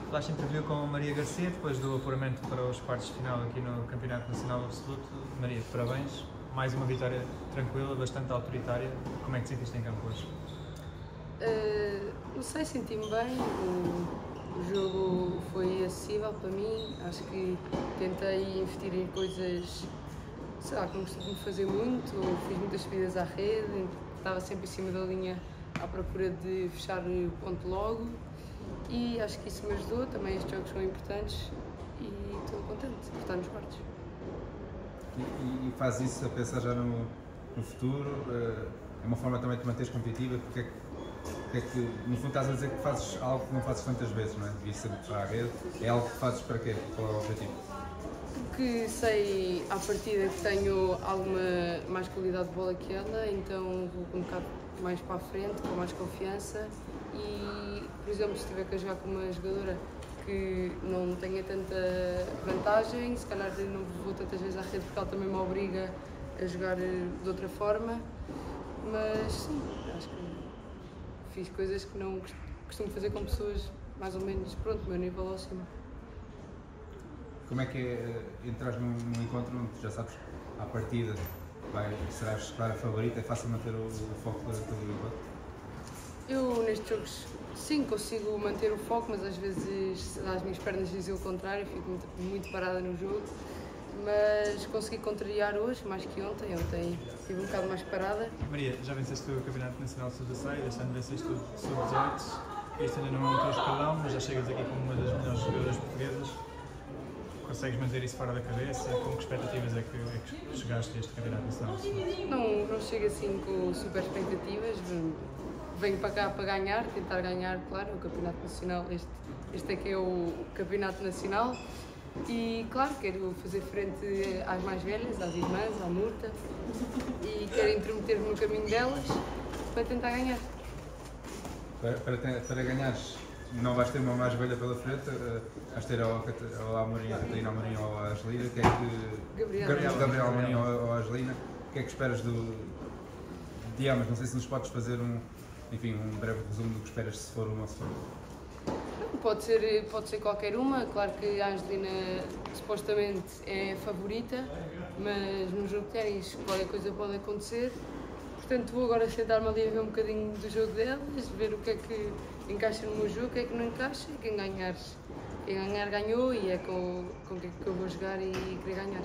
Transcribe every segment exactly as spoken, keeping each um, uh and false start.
Flash interview com a Maria Garcia, depois do apuramento para os quartos de final aqui no Campeonato Nacional Absoluto. Maria, parabéns. Mais uma vitória tranquila, bastante autoritária. Como é que te sentiste em campo hoje? Uh, não sei, senti-me bem. O, o jogo foi acessível para mim. Acho que tentei investir em coisas, sei lá, que não costumo fazer muito. Fiz muitas subidas à rede, estava sempre em cima da linha à procura de fechar o ponto logo. E acho que isso me ajudou. Também estes jogos são importantes e estou contente por estar nos quartos. E, e faz isso a pensar já no, no futuro? É uma forma também de te manteres competitiva? Porque é que, porque é que, no fundo, estás a dizer que fazes algo que não fazes tantas vezes, não é? Devias sempre para a rede. É algo que fazes para quê? Qual é o objetivo? Porque sei à partida que tenho alguma mais qualidade de bola que ela, então vou um bocado mais para a frente, com mais confiança. E, por exemplo, se estiver a jogar com uma jogadora que não tenha tanta vantagem, se calhar não vou tantas vezes à rede porque ela também me obriga a jogar de outra forma, mas sim, acho que fiz coisas que não costumo fazer com pessoas mais ou menos, pronto, do meu nível acima. Como é que é entrar num, num encontro onde já sabes, à partida, vai, serás clara favorita? É fácil manter o, o foco durante todo o encontro? Eu, nestes jogos, sim, consigo manter o foco, mas às vezes as minhas pernas dizem o contrário, fico muito, muito parada no jogo. Mas consegui contrariar hoje, mais que ontem. Ontem estive um bocado mais parada. Maria, já venceste o Campeonato Nacional sub dezasseis, este ano venceste o sub dezoito. Este ainda não é o teu escalão, mas já chegas aqui como uma das melhores jogadoras portuguesas. Consegues manter isso fora da cabeça? Com que expectativas é que, é que chegaste a este Campeonato Nacional? Não, não chego assim com super expectativas. Venho para cá para ganhar, tentar ganhar, claro, o Campeonato Nacional. Este, este é que é o Campeonato Nacional. E, claro, quero fazer frente às mais velhas, às irmãs, à Murta. E quero intrometer-me no caminho delas para tentar ganhar. Para, para, para ganhares, não vais ter uma mais velha pela frente, uh, vais ter ou a Amorim, a Catarina Amorim ou a Angelina. Que é que, Gabriel. Gabriel, Gabriel Amorim ou, ou a Angelina. O que é que esperas do, de ambas? Não sei se nos podes fazer um, enfim, um breve resumo do que esperas se for uma ou se for outra. Pode ser, pode ser qualquer uma, claro que a Angelina supostamente é a favorita, mas no jogo de ténis qualquer coisa pode acontecer. Portanto, vou agora sentar-me ali a ver um bocadinho do jogo delas, ver o que é que encaixa no meu jogo, o que é que não encaixa, e quem ganhar, quem ganhar ganhou e é com, com quem que eu vou jogar e querer ganhar.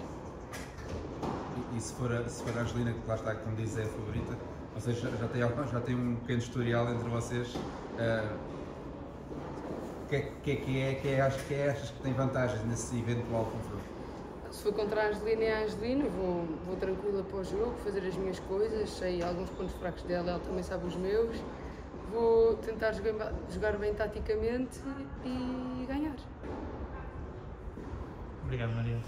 E, e se, for a, se for a Angelina, que lá está, como diz, é a favorita, ou seja, já, já, tem, já tem um pequeno historial entre vocês. Uh, O que é que é, que é, que é, achas, que é, achas que tem vantagens nesse eventual confronto? Se for contra a Angelina e a Angelina, vou, vou tranquila para o jogo, fazer as minhas coisas, sei alguns pontos fracos dela, ela também sabe os meus. Vou tentar jogar, jogar bem taticamente e ganhar. Obrigado, Maria.